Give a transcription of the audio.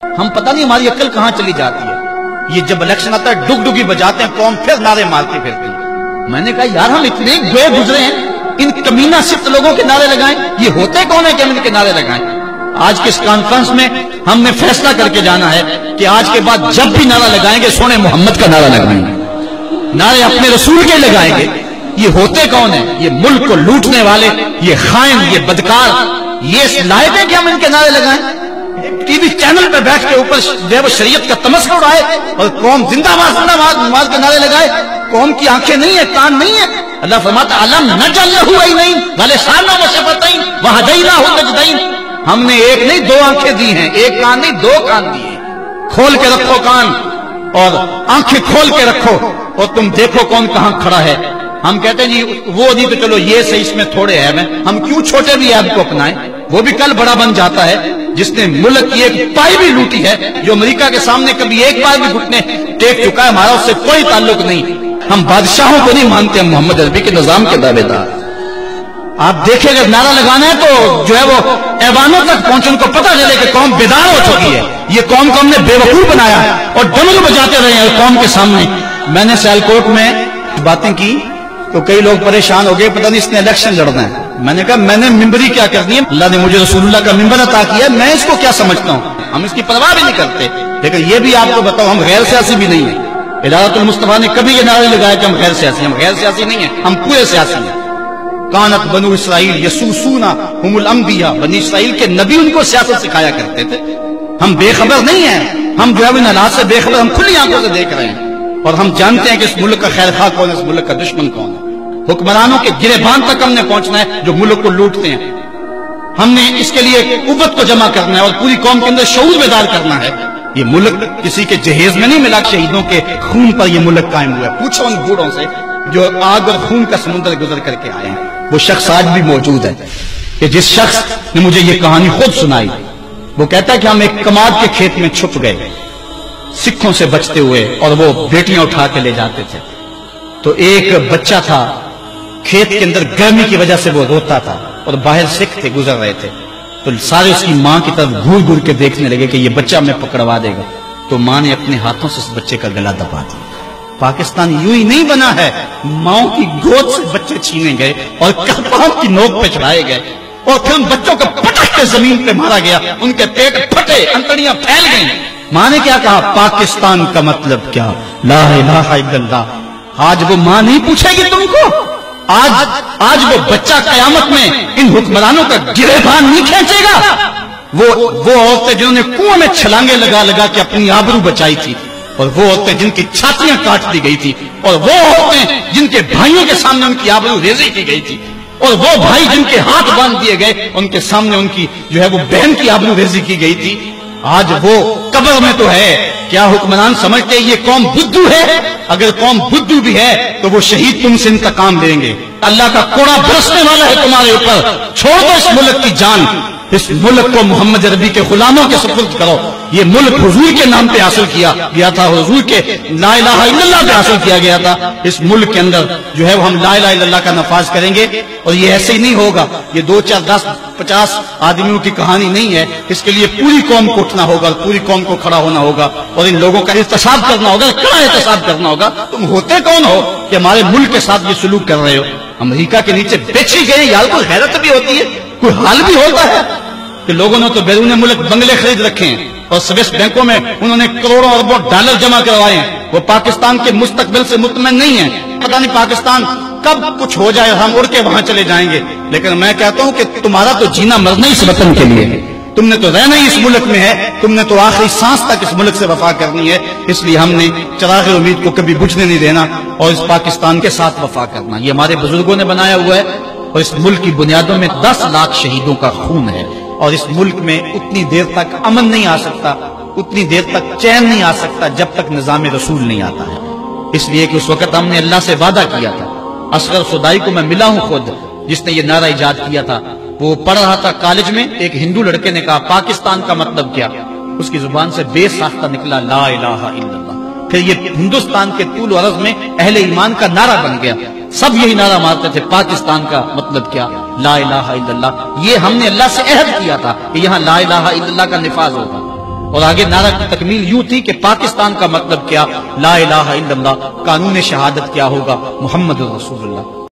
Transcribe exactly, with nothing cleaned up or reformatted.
ہم پتہ نہیں ہماری عقل کہاں چلی جاتی ہے. یہ جب الیکشن آتا ہے ڈگ ڈگی بجاتے ہیں قوم پھر نعرے مارتی پھرتی ہے. میں نے کہا یار ہم اتنے گئے گزرے ہیں ان کمینہ صفت لوگوں کے نعرے لگائیں. یہ ہوتے کون ہیں کہ ہم ان کے نعرے لگائیں؟ آج کے اس کانفرنس میں ہم نے فیصلہ کر کے جانا ہے کہ آج کے بعد جب بھی نعرہ لگائیں گے سونے محمد کا نعرہ لگائیں گے, نعرے اپنے رسول کے لگائیں گے. یہ ہوتے کون ہیں؟ یہ ملک کو لوٹنے والے, یہ خائن, یہ بدکار. یہ لائق ہے کہ ہم ان کے نعرے لگائیں؟ ٹی وی چینل پہ بیٹھ کے اوپر جو ہے وہ شریعت کا تمسخر اڑائے اور قوم زندہ باد زندہ باد نماز کے نعرے لگائے. قوم کی آنکھیں نہیں ہیں, کان نہیں ہیں. اللہ فرماتا علم نجعل لہ عینین ولسانا وشفتین وہدیناہ النجدین. ہم نے ایک نہیں دو آنکھیں دی ہیں, ایک کان نہیں دو کان دیے. کھول کے رکھو کان اور آنکھیں کھول کے رکھو اور تم دیکھو کون کہاں کھڑا ہے. ہم کہتے ہیں جی وہ نہیں تو چلو یہ صحیح اس میں تھوڑے عیب ہیں, ہم کیوں چھوٹے بھی عیب کو اپنائیں؟ وہ بھی کل بڑا بن جاتا ہے. جس نے ملک کی ایک پائی بھی لوٹی ہے, جو امریکہ کے سامنے کبھی ایک بار بھی گھٹنے ٹیک چکا ہے, ہمارا اس سے کوئی تعلق نہیں. ہم بادشاہوں کو نہیں مانتے, ہم محمد عربی کے نظام کے دعوے دار. آپ دیکھیں اگر نعرہ لگانا ہے تو جو ہے وہ ایوانوں تک پہنچے, ان کو پتہ چلے کہ قوم بیدار ہو چکی ہے. یہ قوم کو ہم نے بے وقوف بنایا ہے اور ڈمل بجاتے رہے ہیں قوم کے سامنے. میں نے سیالکوٹ میں باتیں کی تو کئی لوگ پریشان ہو گئے, پتہ نہیں اس نے الیکشن لڑنا ہے. میں نے کہا میں نے ممبری کیا کرنی ہے؟ اللہ نے مجھے رسول اللہ کا ممبر عطا کیا, میں اس کو کیا سمجھتا ہوں؟ ہم اس کی پرواہ بھی نہیں کرتے. لیکن یہ بھی آپ کو بتاؤ ہم غیر سیاسی بھی نہیں ہیں. ادارت المصطفیٰ نے کبھی یہ نعرہ لگایا کہ ہم غیر سیاسی. ہم غیر سیاسی نہیں ہیں, ہم پورے سیاسی ہیں. کانت بنو اسرائیل یسوسون ہم الانبیاء, بنی اسرائیل کے نبی ان کو سیاست سکھایا کرتے تھے. ہم بے خبر نہیں ہیں, ہم جو ہے ان حالات سے بے خبر, ہم کھلی آنکھوں سے دیکھ رہے ہیں اور ہم جانتے ہیں کہ اس ملک کا خیر خواہ کون ہے, اس ملک کا دشمن کون ہے. حکمرانوں کے گریبان تک ہم نے پہنچنا ہے جو ملک کو لوٹتے ہیں. ہم نے اس کے لیے قوت کو جمع کرنا ہے اور پوری قوم کے اندر شعور بیدار کرنا ہے. یہ ملک کسی کے جہیز میں نہیں ملا, شہیدوں کے خون پر یہ ملک قائم ہوا ہے. پوچھو ان بوڑھوں سے جو آگ اور خون کا سمندر گزر کر کے آئے ہیں. وہ شخص آج بھی موجود ہے کہ جس شخص نے مجھے یہ کہانی خود سنائی. وہ کہتا ہے کہ ہم ایک کماد کے کھیت میں چھپ گئے سکھوں سے بچتے ہوئے, اور وہ بیٹیاں اٹھا کے لے جاتے تھے. تو ایک بچہ تھا کھیت کے اندر, گرمی کی وجہ سے وہ روتا تھا اور باہر سکھ تھے گزر رہے تھے. تو سارے اس کی ماں کی طرف گھور گھور کے دیکھنے لگے کہ یہ بچہ ہمیں پکڑوا دے گا. تو ماں نے اپنے ہاتھوں سے اس بچے کا گلا دبا دیا. پاکستان یوں ہی نہیں بنا ہے, ماؤں کی گود سے بچے چھینے گئے اور کپڑوں کی نوک پہ چڑھائے گئے اور پھر ان بچوں کو پٹک کے زمین پہ مارا گیا. ان کے پیٹ پھٹے, انتڑیاں پھیل گئیں. ماں نے کیا کہا؟ پاکستان کا مطلب کیا؟ لا الہ الا اللہ. آج وہ ماں نہیں پوچھے گی تم کو. آج آج وہ بچہ قیامت میں ان حکمرانوں کا گریبان نہیں کھینچے گا. وہ وہ عورتیں جنہوں نے کنویں میں چھلانگے لگا لگا کے اپنی آبرو بچائی تھی, اور وہ عورتیں جن کی چھاتیاں کاٹ دی گئی تھی, اور وہ عورتیں جن کے بھائیوں کے سامنے ان کی آبرو ریزی کی گئی تھی, اور وہ بھائی جن کے ہاتھ باندھ دیے گئے ان کے سامنے ان کی جو ہے وہ بہن کی آبرو ریزی کی گئی تھی. آج وہ قبر میں تو ہے. کیا حکمران سمجھتے یہ قوم بدھو ہے؟ اگر قوم بدھو بھی ہے تو وہ شہید تم سے انتقام لیں گے. اللہ کا کوڑا برسنے والا ہے تمہارے اوپر. چھوڑ دو اس ملک کی جان, اس ملک کو محمد عربی کے غلاموں کے سپرد کرو. یہ ملک حضور کے نام پہ حاصل کیا گیا تھا, حضور کے لا الہ الا اللہ پہ حاصل کیا گیا تھا. اس ملک کے اندر جو ہے وہ ہم لا الہ الا اللہ کا نفاذ کریں گے, اور یہ ایسے ہی نہیں ہوگا. یہ دو چار دس پچاس آدمیوں کی کہانی نہیں ہے. اس کے لیے پوری قوم کو اٹھنا ہوگا اور پوری قوم کو کھڑا ہونا ہوگا اور ان لوگوں کا احتساب کرنا ہوگا, کڑا احتساب کرنا ہوگا. تم ہوتے کون ہو کہ ہمارے ملک کے ساتھ یہ سلوک کر رہے ہو؟ امریکہ کے نیچے بیچی گئے. یار کوئی غیرت بھی ہوتی ہے, کوئی حال بھی ہوتا ہے کہ لوگوں نے تو بیرون ملک بنگلے خرید رکھے ہیں اور سویس بینکوں میں انہوں نے کروڑوں اربوں ڈالر جمع کروائے ہیں. وہ پاکستان کے مستقبل سے مطمئن نہیں ہیں. پتہ نہیں پاکستان کب کچھ ہو جائے, ہم اڑ کے وہاں چلے جائیں گے. لیکن میں کہتا ہوں کہ تمہارا تو جینا مرنا اس وطن کے لیے ہے. تم نے تو رہنا ہی اس ملک میں ہے, تم نے تو آخری سانس تک اس ملک سے وفا کرنی ہے. اس لیے ہم نے چراغ امید کو کبھی بجھنے نہیں دینا اور اس پاکستان کے ساتھ وفا کرنا. یہ ہمارے بزرگوں نے بنایا ہوا ہے اور اس ملک کی بنیادوں میں دس لاکھ شہیدوں کا خون ہے. اور اس ملک میں اتنی دیر تک امن نہیں آ سکتا, اتنی دیر تک چین نہیں آ سکتا جب تک نظام رسول نہیں آتا ہے. اس لیے کہ اس وقت ہم نے اللہ سے وعدہ کیا تھا. اصغر صدائی کو میں ملا ہوں خود, جس نے یہ نعرہ ایجاد کیا تھا. وہ پڑھ رہا تھا کالج میں, ایک ہندو لڑکے نے کہا پاکستان کا مطلب کیا؟ اس کی زبان سے بے ساختہ نکلا لا الہ الا اللہ. پھر یہ ہندوستان کے طول و عرض میں اہل ایمان کا نعرہ بن گیا. سب یہی نعرہ مارتے تھے, پاکستان کا مطلب کیا؟ لا الہ الا اللہ. یہ ہم نے اللہ سے عہد کیا تھا کہ یہاں لا الہ الا اللہ کا نفاذ ہوگا. اور آگے نعرہ کی تکمیل یوں تھی کہ پاکستان کا مطلب کیا، لا الہ الا اللہ، قانون شہادت کیا ہوگا، محمد رسول اللہ۔